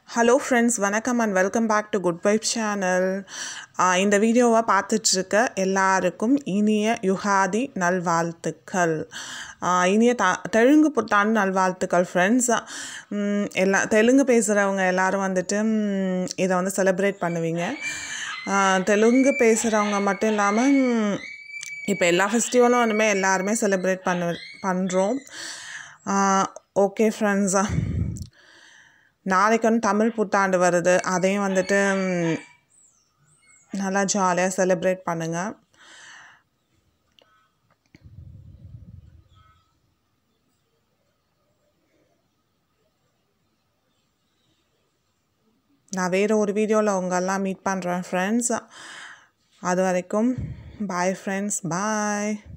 Hello friends, வணக்கம் and welcome back to Good Vibe channel. இந்த வீடியோவை பார்த்துட்டு இருக்க எல்லாருக்கும் இனிய யுகாதி நல்வாழ்த்துக்கள். இனிய தெலுங்கு புத்தாண்டு நல்வாழ்த்துக்கள் ஃப்ரெண்ட்ஸ். தெலுங்கு பேசுகிறவங்க எல்லாரும் வந்துட்டு இதை வந்து செலிப்ரேட் பண்ணுவீங்க. தெலுங்கு பேசுகிறவங்க மட்டும் இல்லாமல் இப்போ எல்லா ஃபெஸ்டிவலும் ஒன்றுமே எல்லாருமே செலிப்ரேட் பண்ணுறோம். ஓகே ஃப்ரெண்ட்ஸா, நாளைக்கு வந்து தமிழ் புத்தாண்டு வருது. அதையும் வந்துட்டு நல்லா ஜாலியாக செலிப்ரேட் பண்ணுங்கள். நான் வேறு ஒரு வீடியோவில் உங்களெல்லாம் மீட் பண்ணுறேன் ஃப்ரெண்ட்ஸ். அது வரைக்கும் பாய் ஃப்ரெண்ட்ஸ், பாய்.